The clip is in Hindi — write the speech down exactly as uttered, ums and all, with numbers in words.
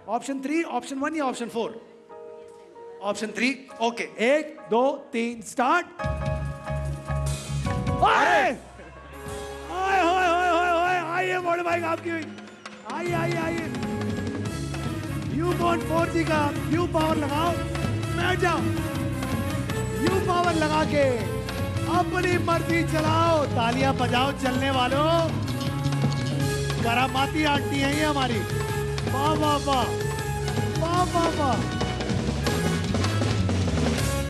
ऑप्शन थ्री, ऑप्शन वन या option four? Option three. Okay, एक दो तीन स्टार्ट। आइए बड़े भाई आपकी, आइए आइए आइए। यू बॉन्ड फोर जी का यू पावर लगाओ, बैठ जाओ। यू पावर लगा के अपनी मर्जी चलाओ, तालियां बजाओ चलने वालों। करामाती आंटी है ये हमारी। वाह वाह वाह वाह वाह वाह।